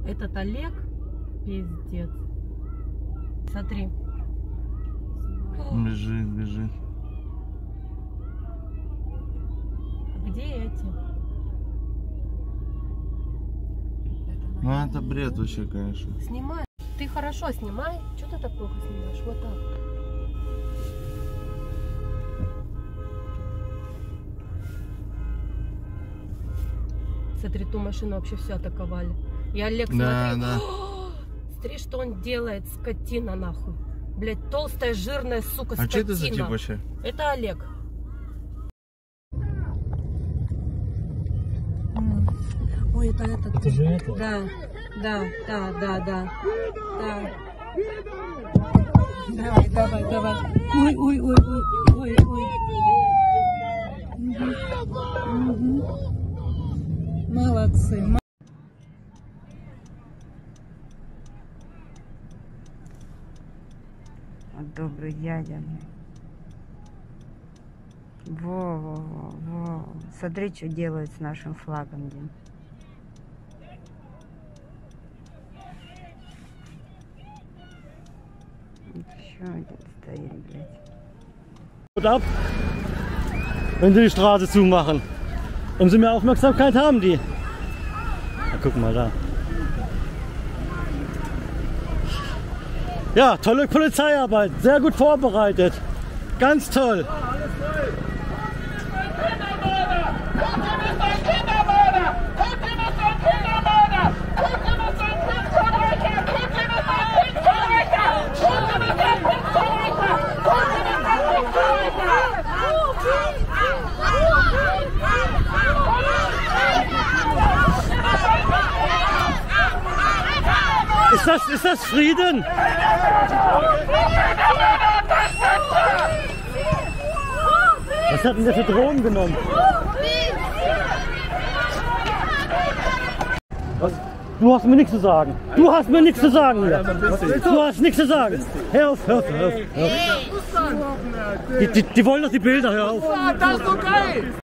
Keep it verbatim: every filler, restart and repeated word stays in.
Этот Олег пиздец. Смотри. Бежит, бежит. Где эти? Ну это бред вообще, конечно. Снимай. Ты хорошо снимай. Что ты так плохо снимаешь? Вот так. Смотри, ту машину вообще все атаковали. И Олег, Да, смотри. да. Смотри, что он делает, скотина нахуй. Блять, толстая, жирная, сука, А скотина. что это за тип вообще? Это Олег. Ой, это этот. Это же это? Да, да, да, да, да. Да. Давай, давай, давай. Ой, ой, ой, ой, ой, ой. Угу. Угу. Молодцы. Добрый дядя. Во, во, во, во. Смотри, что делают с нашим флагом, Дим. Еще один стоит, блядь. Ab, wenn sie die Straße zumachen. Umso mehr Aufmerksamkeit haben die. Na, guck mal da. Ja, tolle Polizeiarbeit, sehr gut vorbereitet. Ganz toll. Ist das, ist das Frieden? Was hat denn der für Drogen genommen? Was? Du hast mir nichts zu sagen. Du hast mir nichts zu sagen hier. Du hast nichts zu sagen. Hör auf, hör auf, hör auf. Hör auf. Die, die, die wollen doch die Bilder, hör auf. Das ist doch geil!